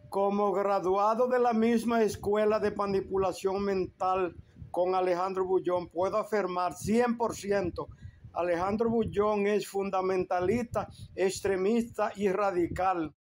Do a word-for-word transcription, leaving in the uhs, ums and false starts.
Como graduado de la misma escuela de manipulación mental con Alejandro Bullón, puedo afirmar cien por ciento, Alejandro Bullón es fundamentalista, extremista y radical.